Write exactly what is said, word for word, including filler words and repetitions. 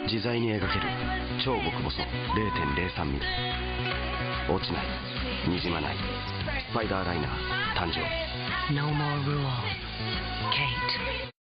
自在に描ける超極細 れいてんれいさんミリ、落ちない、にじまないスパイダーライナー誕生。 No more rules, Kate.